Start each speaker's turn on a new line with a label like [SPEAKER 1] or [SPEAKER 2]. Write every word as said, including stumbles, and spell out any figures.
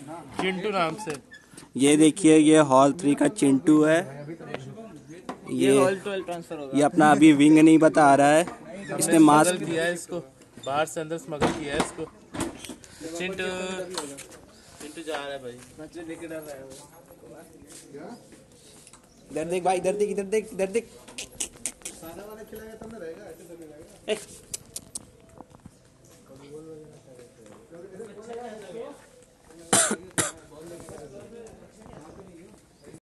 [SPEAKER 1] चिंटू नाम से।
[SPEAKER 2] ये देखिए ये हॉल थ्री का चिंटू है। ये
[SPEAKER 3] ये हॉल ट्वेल्व ट्रांसफर होगा।
[SPEAKER 2] ये अपना अभी विंग नहीं बता रहा है। इसने मास्क
[SPEAKER 1] किया है इसको, बाहर से अंदर स्मगल किया है इसको। चिंटू चिंटू जा रहा है भाई, बच्चे लेके डर रहा है।
[SPEAKER 2] इधर देख भाई, इधर देख, इधर देख, इधर देख।
[SPEAKER 4] सारा वाला खिलाएगा तब ना रहेगा, ऐसे तो नहीं रहेगा।